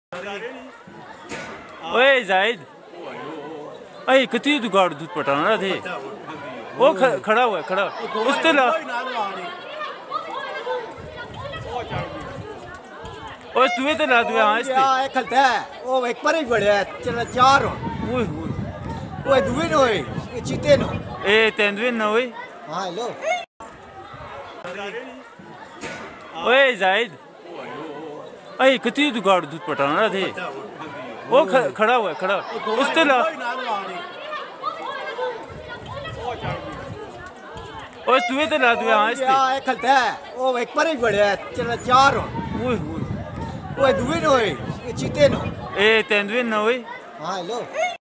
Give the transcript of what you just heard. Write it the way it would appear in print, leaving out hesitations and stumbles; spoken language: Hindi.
ओए जाहिद, अरे कितनी दुगाड़ दूध पटाना थे। वो खड़ा हुआ है, खड़ा उस ते ला और तुए ते ला तुए। हाँ इसते एक खलता है वो एक पर ही बढ़िया चला चार हो। ओए दुए नो है चीते नो ए तेंदुए ना ओए। हाँ हेलो ओए जाहिद, अरे कितनी दुगाड़ दूध पटाना थे। वो खड़ा हुआ है, खड़ा उस ते ला और तुए ते ला तुए। हाँ इसते एक खलता है वो एक पर ही बढ़िया चला चार हो। ओए दुए नो है चीते नो ए तेंदुए ना ओए। हाँ हेलो।